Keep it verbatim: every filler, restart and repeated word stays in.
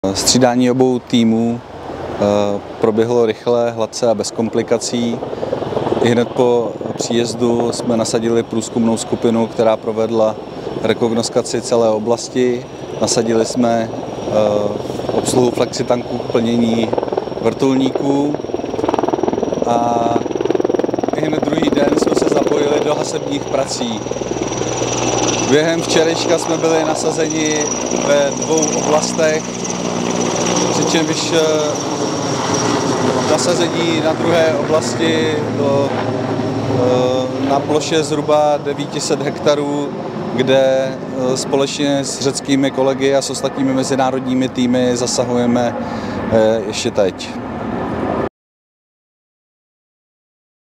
Střídání obou týmů proběhlo rychle, hladce a bez komplikací. Ihned po příjezdu jsme nasadili průzkumnou skupinu, která provedla rekognoskaci celé oblasti. Nasadili jsme obsluhu flexitanků k plnění vrtulníků a ihned druhý den jsme se zapojili do hasebních prací. Během včerejška jsme byli nasazeni ve dvou oblastech, přičemž nasazení na druhé oblasti bylo na ploše zhruba devět set hektarů, kde společně s řeckými kolegy a s ostatními mezinárodními týmy zasahujeme ještě teď.